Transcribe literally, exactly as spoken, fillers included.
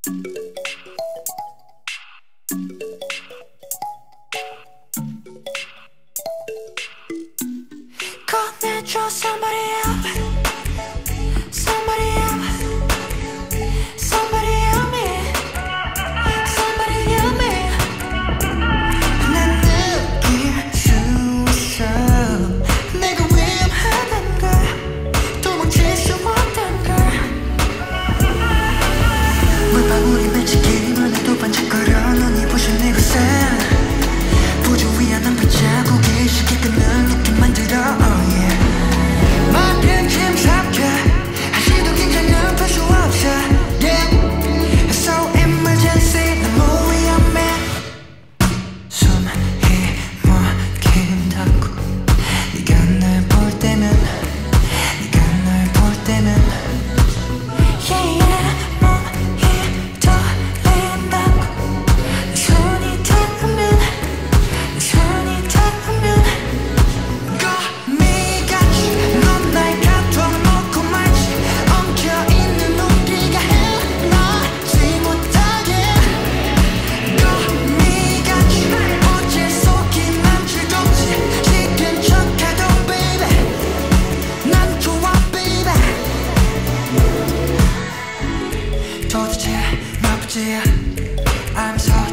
꺼내줘 somebody else, somebody else, somebody else me, somebody else me. 난 느낄 수 있어 내가 위험하단 걸, 도망칠 수 없단 걸. 물방울이 맺히기만 해도 반짝거려 눈이 부신 이곳에 부조위한 한 발자국이 쉽게 끊는 느낌 만들어. 도대체 몇 번째야 I'm sorry.